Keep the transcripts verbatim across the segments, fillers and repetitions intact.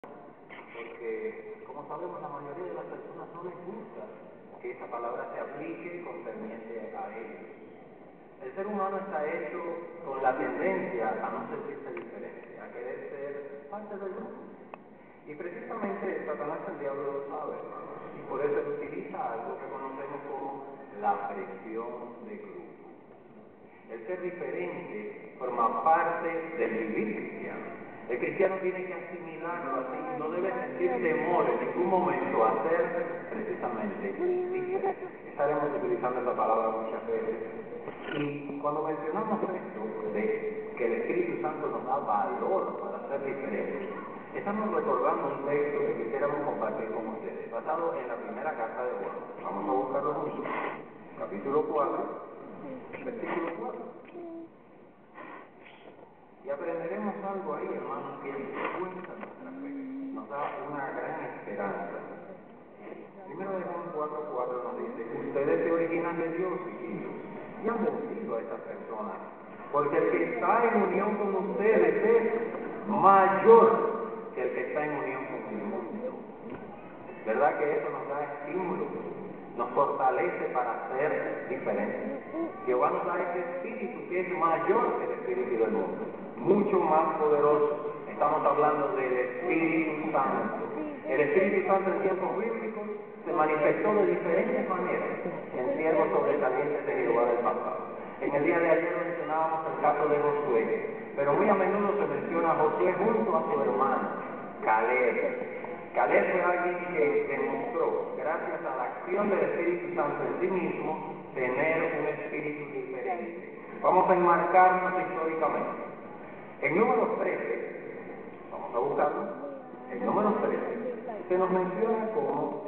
porque, como sabemos, la mayoría de las personas no les gusta que esa palabra se aplique concerniente a ellos. El ser humano está hecho con la tendencia a no sentirse diferente, a querer ser parte del mundo. Y precisamente Satanás, el diablo, lo sabe, hermanos, y por eso él utiliza algo que conocemos como la presión de grupo. El ser diferente forma parte del vivir cristiano. El cristiano tiene que asimilarlo así y no debe sentir temor en ningún momento a ser precisamente diferente. Estaremos utilizando esa palabra muchas veces. Y cuando mencionamos esto de que el Espíritu Santo nos da valor para ser diferentes, estamos recordando un texto que quisiéramos compartir con ustedes, basado en la primera carta de Juan. Vamos a buscarlo juntos. Capítulo cuatro, versículo cuatro. Y aprenderemos algo ahí, hermanos, que cuenta nuestra fe, nos da una gran esperanza. Primero de Juan cuatro cuatro nos dice: ustedes se originan de Dios, hijitos, y han vencido a esas personas, porque el que está en unión con ustedes es mayor que el que está en unión con el mundo. ¿Verdad que eso nos da estímulo? Nos fortalece para ser diferentes. Jehová nos da ese espíritu que es mayor que el espíritu del mundo, mucho más poderoso. Estamos hablando del Espíritu Santo. El Espíritu Santo en tiempos bíblicos se manifestó de diferentes maneras en siervos sobresalientes de Jehová del pasado. En el día de ayer mencionábamos el caso de Josué, pero muy a menudo se menciona a Josué junto a su hermano, Caleb. Caleb fue alguien que demostró, gracias a la acción del Espíritu Santo en sí mismo, tener un espíritu diferente. Vamos a enmarcarnos históricamente. En Números trece, vamos a buscarlo, en Números trece, se nos menciona cómo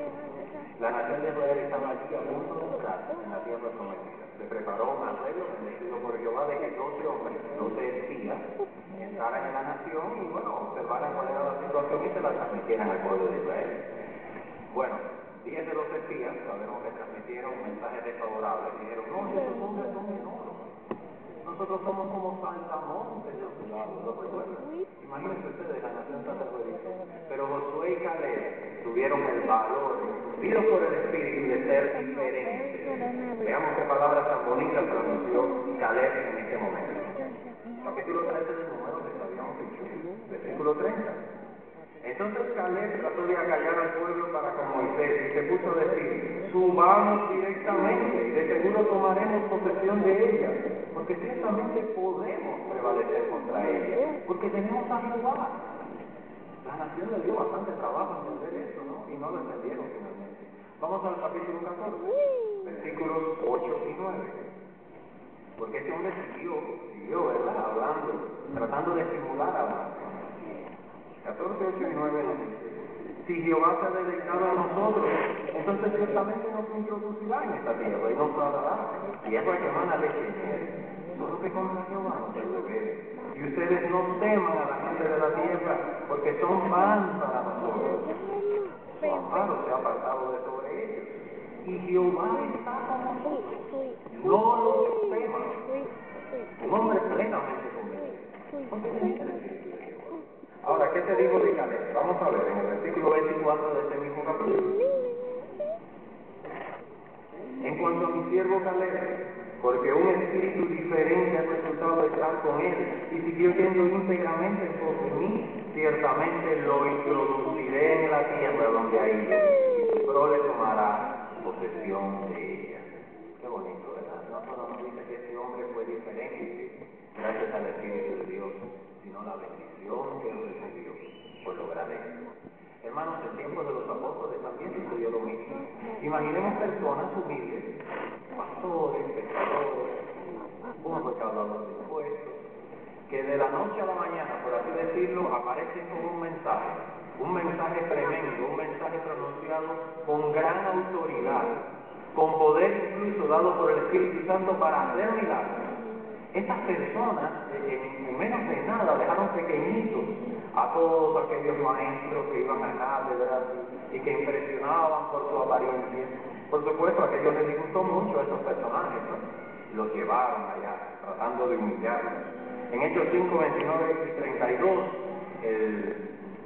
la nación de Israel estaba allí a punto de entrar en la tierra prometida. Se preparó un arreglo bendecido por Jehová de que doce hombres, doce espías, entraran en la nación y, bueno, observaran cuál era la situación y se la transmitieran al pueblo de Israel. Bueno, diez de los espías sabemos que transmitieron un mensaje desfavorable. Dijeron: no, esos hombres son enormes. Nosotros somos como saltamontes a su lado, ¿lo recuerdan? Imagínense ustedes, la nación sacerdotisa. Pero Josué y Caleb tuvieron el valor, infundidos por el Espíritu, de ser diferentes. Veamos qué palabras tan bonitas pronunció Caleb en este momento. Capítulo trece de Números, les habíamos dicho, versículo treinta. Entonces Caleb trató de acallar al pueblo para con Moisés y se puso a decir: subamos directamente y de seguro tomaremos posesión de ella, porque ciertamente podemos prevalecer contra ella, porque tenemos a Jehová. La nación le dio bastante trabajo entender eso, ¿no? Y no lo entendieron finalmente. Vamos al capítulo catorce, versículos ocho y nueve. Porque este hombre siguió, siguió, ¿verdad? Hablando, tratando de estimular a la nación. catorce, ocho y nueve nos dice: si Jehová se ha deleitado a nosotros, entonces ciertamente nos introducirá en esta tierra y nos la dará, tierra que emana leche y miel. Solo que con la Jehová no se beber. Y ustedes no teman a la gente de la tierra, porque son pan para nosotros. Su amparo se ha apartado de sobre ellos. Y Jehová está con nosotros. No los teman. Un hombre plenamente convencido, porque tenía el Espíritu de Jehová. Ahora, ¿qué te digo de Caleb? Vamos a ver en el versículo veinticuatro de este mismo capítulo. En cuanto a mi siervo Caleb, porque un espíritu diferente ha resultado estar con él, y siguió yendo íntegramente en pos de mí, ciertamente lo introduciré en la tierra donde ha ido, y su prole tomará posesión de ella. Qué bonito, ¿verdad? No solo nos dice que este hombre fue diferente gracias al Espíritu de Dios, sino la bendición que él recibió por lograr esto. Hermanos, en tiempos de los apóstoles también sucedió lo mismo. Imaginemos personas humildes, pastores, pescadores, unos recaudadores de impuestos, que de la noche a la mañana, por así decirlo, aparecen con un mensaje, un mensaje tremendo, un mensaje pronunciado con gran autoridad, con poder incluso dado por el Espíritu Santo para hacer milagros. Estas personas, en, en menos de nada, dejaron pequeñitos a todos aquellos maestros que iban a cátedras y que impresionaban por su apariencia. Por supuesto, aquello les disgustó mucho a esos personajes, ¿no? Los llevaron allá, tratando de humillarlos. En Hechos cinco, veintinueve y treinta y dos, el,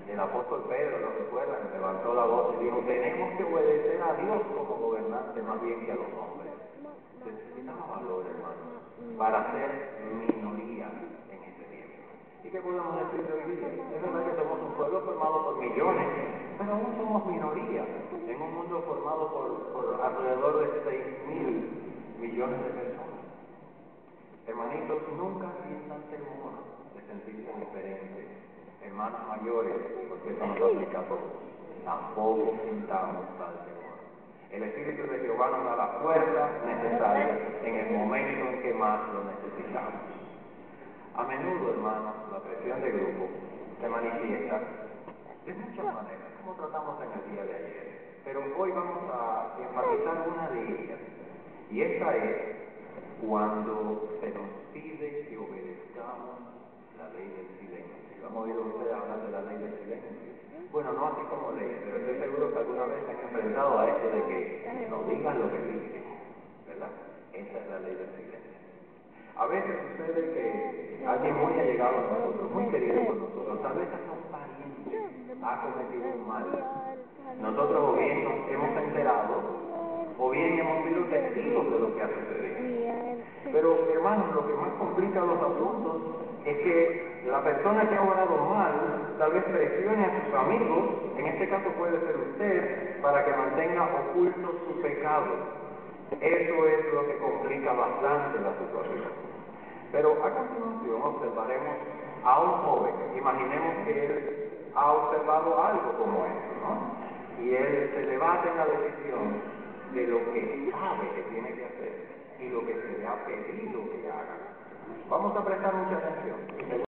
el apóstol Pedro, ¿lo recuerdan? Levantó la voz y dijo, tenemos que obedecer a Dios como gobernante más bien que a los hombres. Necesitamos valor, hermano, para ser minoría en este tiempo. ¿Y qué podemos decir de hoy día? Es verdad que somos un pueblo formado por millones, pero aún somos minoría en un mundo formado por, por alrededor de seis mil millones de personas. Hermanitos, nunca sientan temor de sentirse diferentes. Hermanos mayores, porque eso nos aplica a todos, tampoco sintamos tal temor. El Espíritu de Jehová nos da la fuerza necesaria en el momento en que más lo necesitamos. A menudo, hermanos, la presión de grupo se manifiesta de muchas maneras, como tratamos en el día de ayer. Pero hoy vamos a enfatizar una de ellas, y esta es cuando se nos pide que obedezcamos la ley del silencio. ¿Han oído ustedes hablar de la ley del silencio? Bueno, no así como ley, pero estoy seguro que alguna vez se han enfrentado a esto de que no digan lo que dicen, ¿verdad? Esa es la ley del silencio. A veces sucede que alguien muy allegado a nosotros, muy querido por nosotros, tal vez hasta un pariente, ha cometido un mal. Nosotros o bien nos hemos enterado, o bien hemos sido testigos de lo que ha sucedido. Pero, hermanos, lo que más complica los asuntos es que la persona que ha obrado mal tal vez presione a sus amigos, en este caso puede ser usted, para que mantenga oculto su pecado. Eso es lo que complica bastante la situación. Pero a continuación observaremos a un joven. Imaginemos que él ha observado algo como esto, ¿no? Y él se debate en la decisión de lo que sabe que tiene que hacer y lo que se le ha pedido que haga. Vamos a prestar mucha atención.